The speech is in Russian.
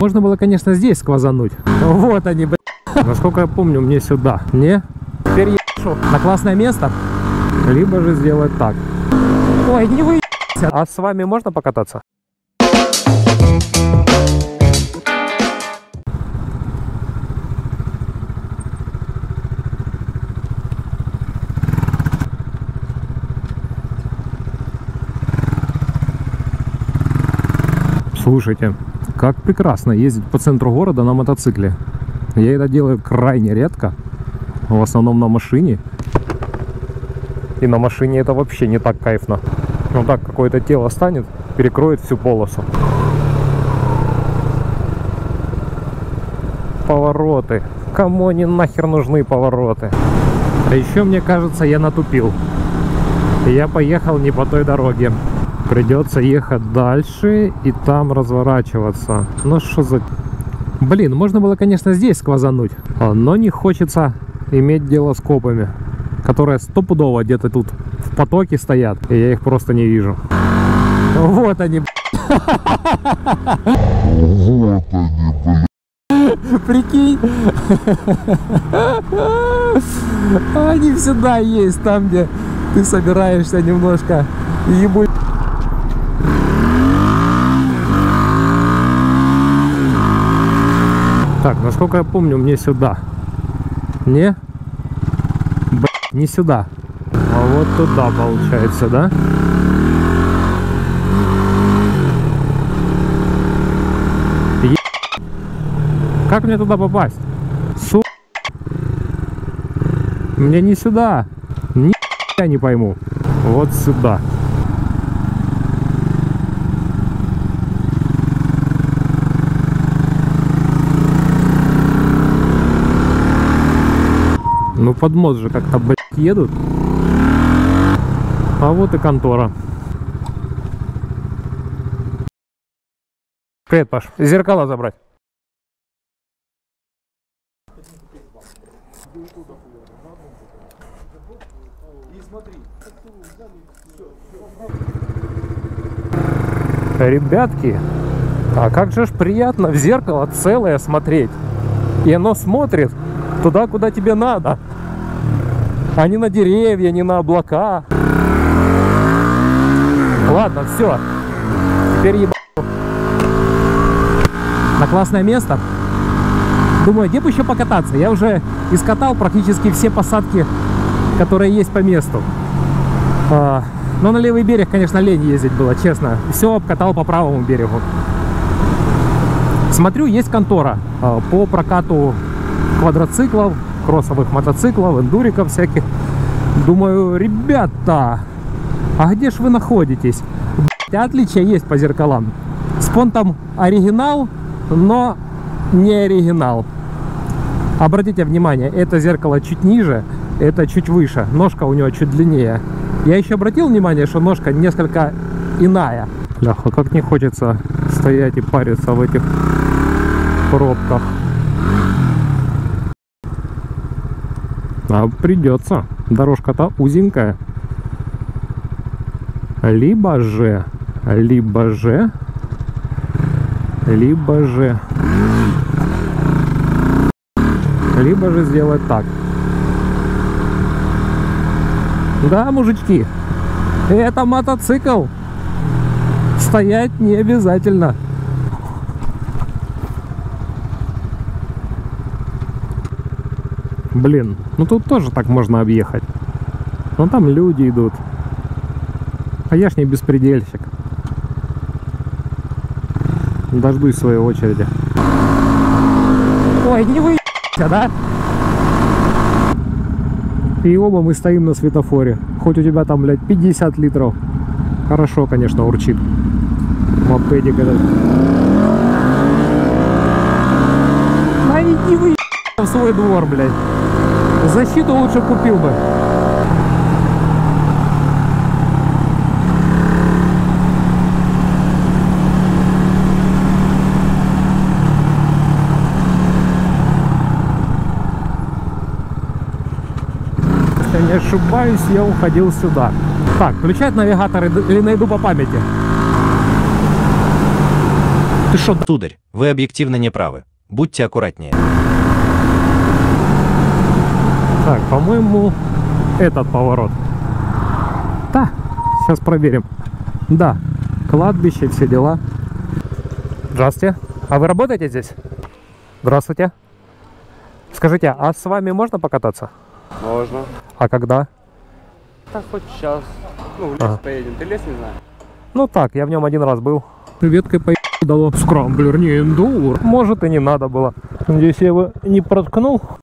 Можно было, конечно, здесь сквозануть. Вот они, блядь. Насколько я помню, мне сюда. Не? Теперь ебашу на классное место. Либо же сделать так. Ой, не выебайся. А с вами можно покататься? Слушайте, как прекрасно ездить по центру города на мотоцикле. Я это делаю крайне редко, в основном на машине. И на машине это вообще не так кайфно. Ну так, какое-то тело станет, перекроет всю полосу. Повороты. Кому они нахер нужны повороты? А еще, мне кажется, я натупил. Я поехал не по той дороге. Придется ехать дальше и там разворачиваться. Ну что за... Блин, можно было, конечно, здесь сквозануть. Но не хочется иметь дело с копами, которые стопудово где-то тут в потоке стоят. И я их просто не вижу. Вот они, Вот они, блин. прикинь. Они всегда есть, там, где ты собираешься немножко ебуть. Так, насколько я помню, мне сюда. Не? Блядь, не сюда. А вот туда, получается, да? Как мне туда попасть? Сука. Мне не сюда. Ни я не пойму. Вот сюда. Ну под мост же как-то, блядь, едут. А вот и контора. Привет, Паш. Зеркала забрать. Ребятки, а как же ж приятно в зеркало целое смотреть. И оно смотрит туда, куда тебе надо, а не на деревья, не на облака. Ладно, все. Теперь ебану на классное место. Думаю, где бы еще покататься. Я уже искатал практически все посадки, которые есть по месту. Но на левый берег, конечно, лень ездить было, честно. Все обкатал по правому берегу. Смотрю, есть контора по прокату квадроциклов, кроссовых мотоциклов, эндуриков всяких. Думаю, ребята, а где ж вы находитесь? Отличия есть по зеркалам. Спонтом оригинал, но не оригинал. Обратите внимание, это зеркало чуть ниже, это чуть выше. Ножка у него чуть длиннее. Я еще обратил внимание, что ножка несколько иная. Бляха, как не хочется стоять и париться в этих пробках. А придется. Дорожка-то узенькая. Либо же сделать так. Да, мужички, это мотоцикл. Стоять не обязательно. Блин, ну тут тоже так можно объехать. Но там люди идут. А я ж не беспредельщик. Дождусь своей очереди. Ой, не выебайся, да? И оба мы стоим на светофоре. Хоть у тебя там, блядь, 50 литров. Хорошо, конечно, урчит. Мопедик этот. Да иди вы в свой двор, блядь. Защиту лучше купил бы. Если не ошибаюсь, я уходил сюда. Так, включать навигатор или найду по памяти. Ты что? Сударь, вы объективно не правы. Будьте аккуратнее. Так, по-моему, этот поворот. Да, сейчас проверим. Да, кладбище, все дела. Здравствуйте. А вы работаете здесь? Здравствуйте. Скажите, а с вами можно покататься? Можно. А когда? Так хоть сейчас. Ну, в лес Ага. поедем. Ты лес не знаешь? Ну так, я в нем один раз был. Веткой по дало. Скрамблер, не эндур. Может и не надо было. Надеюсь, я его не проткнул.